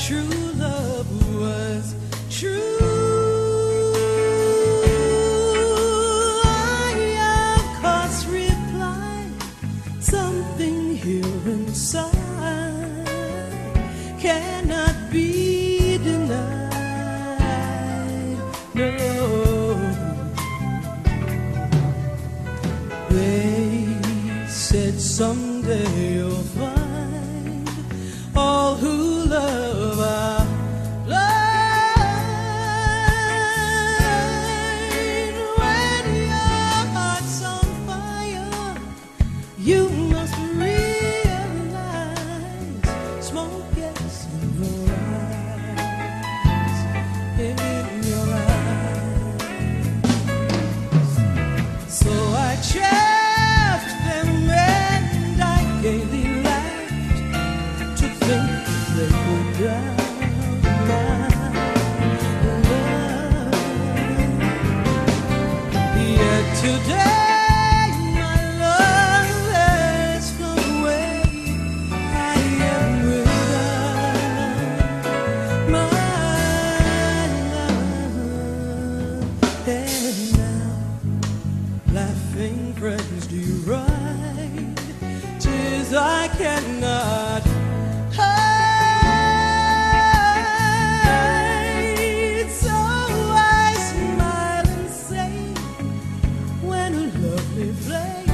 true love was true. I of course replied, something here inside cannot be denied. No, they said someday you'll find all who love our line. When your heart's on fire, you must realize smoke gets in your eyes, in your eyes. So I chaffed them and I gaily laughed to think they could doubt my love. Yet today my love has gone away. I am without my love. And now laughing friends do right, 'tis I cannot hide. So I smile and say, when a lovely flame